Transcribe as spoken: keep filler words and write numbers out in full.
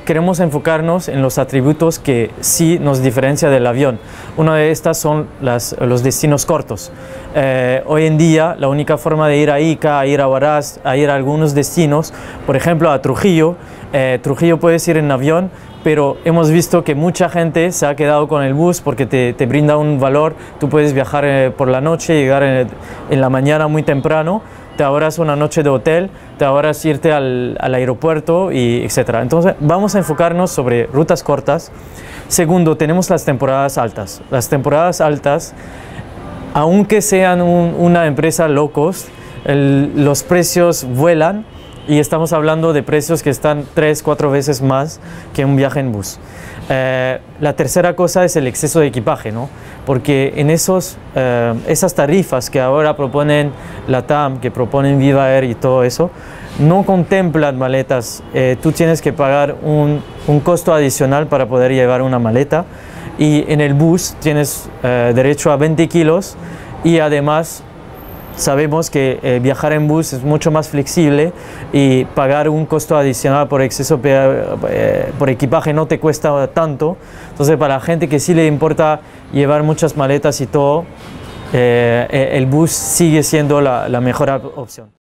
queremos enfocarnos en los atributos que sí nos diferencia del avión. Una de estas son las, los destinos cortos. Eh, hoy en día la única forma de ir a Ica, a ir a Huaraz, a ir a algunos destinos, por ejemplo a Trujillo, eh, Trujillo puedes ir en avión, pero hemos visto que mucha gente se ha quedado con el bus porque te, te brinda un valor. Tú puedes viajar eh, por la noche, llegar en, en la mañana muy temprano, te ahorras una noche de hotel, te ahorras irte al, al aeropuerto, y etcétera. Entonces vamos a enfocarnos sobre rutas cortas. Segundo, tenemos las temporadas altas. Las temporadas altas, aunque sean un, una empresa low cost, el, los precios vuelan, y estamos hablando de precios que están tres, cuatro veces más que un viaje en bus. Eh, la tercera cosa es el exceso de equipaje, ¿no? Porque en esos, eh, esas tarifas que ahora proponen LATAM, que proponen Viva Air y todo eso, no contemplan maletas. Eh, tú tienes que pagar un, un costo adicional para poder llevar una maleta, y en el bus tienes eh, derecho a veinte kilos, y además sabemos que eh, viajar en bus es mucho más flexible, y pagar un costo adicional por exceso eh, por equipaje no te cuesta tanto. Entonces, para la gente que sí le importa llevar muchas maletas y todo, eh, el bus sigue siendo la, la mejor opción.